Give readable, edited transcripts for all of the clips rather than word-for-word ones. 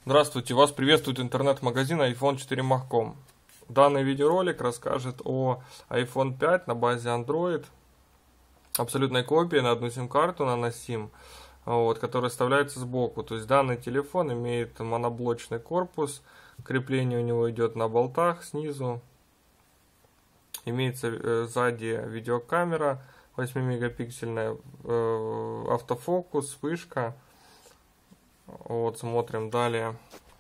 Здравствуйте, вас приветствует интернет-магазин iPhone4Mac.com. Данный видеоролик расскажет о iPhone 5 на базе Android, абсолютной копии на одну сим-карту, на SIM, которая вставляется сбоку. То есть данный телефон имеет моноблочный корпус, крепление у него идет на болтах снизу. Имеется сзади видеокамера 8-мегапиксельная, автофокус, вспышка. Смотрим далее.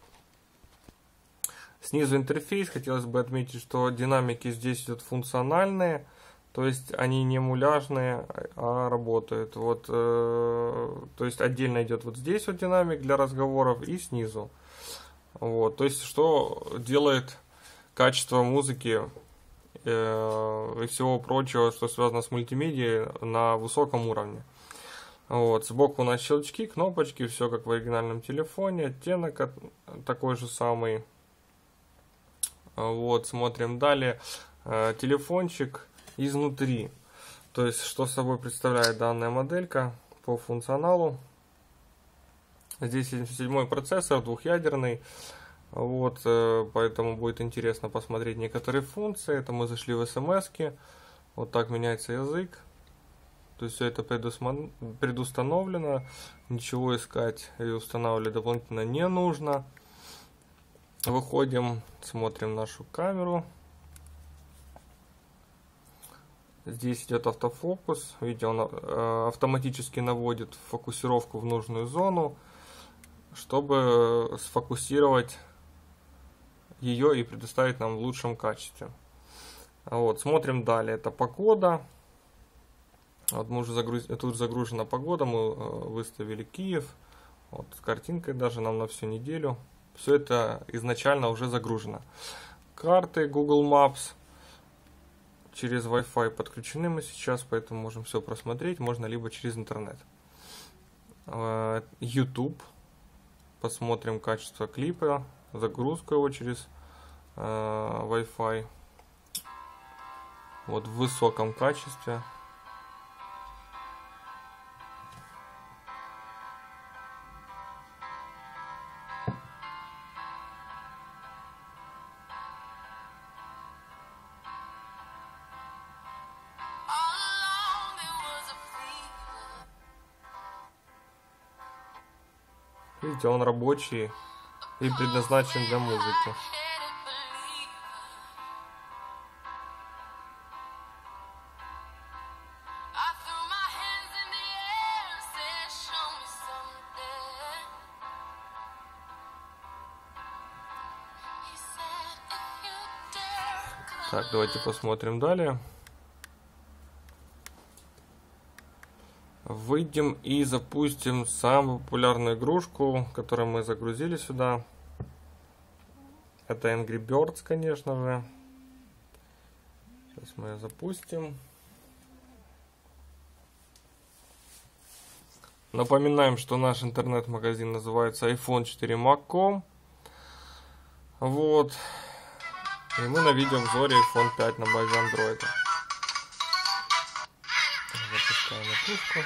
Снизу интерфейс. Хотелось бы отметить, что динамики здесь идут функциональные, то есть они не муляжные, а работают. То есть отдельно идет вот здесь вот динамик для разговоров и снизу. То есть что делает качество музыки и всего прочего, что связано с мультимедией, на высоком уровне. Сбоку у нас щелчки, кнопочки, все как в оригинальном телефоне, оттенок такой же самый. Смотрим далее. Телефончик изнутри. То есть, что собой представляет данная моделька по функционалу. Здесь 77-й процессор, двухъядерный. Поэтому будет интересно посмотреть некоторые функции. Это мы зашли в смс-ки. Вот так меняется язык. То есть все это предустановлено, ничего искать и устанавливать дополнительно не нужно. Выходим, смотрим нашу камеру. Здесь идет автофокус. Видите, он автоматически наводит фокусировку в нужную зону, чтобы сфокусировать ее и предоставить нам в лучшем качестве. Смотрим далее. Это погода. Мы уже тут загружена погода, мы выставили Киев, с картинкой даже нам на всю неделю. Все это изначально уже загружено. Карты Google Maps через Wi-Fi подключены мы сейчас, поэтому можем все просмотреть, можно либо через интернет. YouTube, посмотрим качество клипа, загрузку его через Wi-Fi, в высоком качестве. Видите, он рабочий и предназначен для музыки. Так, давайте посмотрим далее. Выйдем и запустим самую популярную игрушку, которую мы загрузили сюда. Это Angry Birds, конечно же. Сейчас мы ее запустим. Напоминаем, что наш интернет-магазин называется iPhone4Mac.com. И мы на видеообзоре iPhone 5 на базе Android. Запускаем игрушку.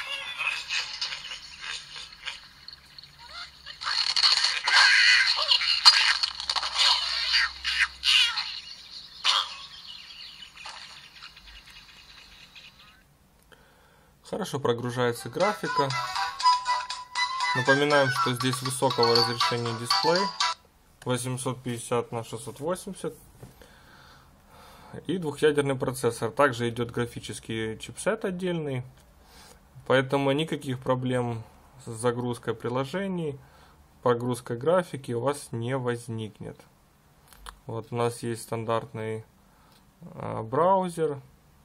Хорошо прогружается графика. Напоминаем, что здесь высокого разрешения дисплей 850 на 680 и двухъядерный процессор. Также идет графический чипсет отдельный, поэтому никаких проблем с загрузкой приложений, прогрузкой графики у вас не возникнет. У нас есть стандартный браузер,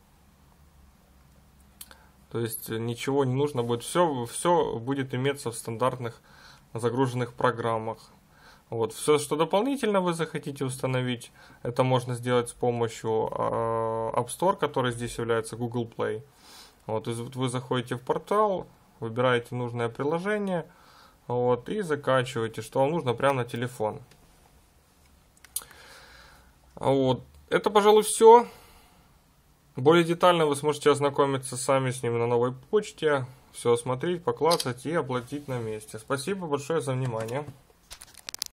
то есть ничего не нужно будет, все будет иметься в стандартных загруженных программах. Все, что дополнительно вы захотите установить, это можно сделать с помощью App Store, который здесь является Google Play. Вы заходите в портал, выбираете нужное приложение, и закачиваете, что вам нужно, прямо на телефон. Это, пожалуй, все. Более детально вы сможете ознакомиться сами с ним на новой почте, все осмотреть, поклацать и оплатить на месте. Спасибо большое за внимание.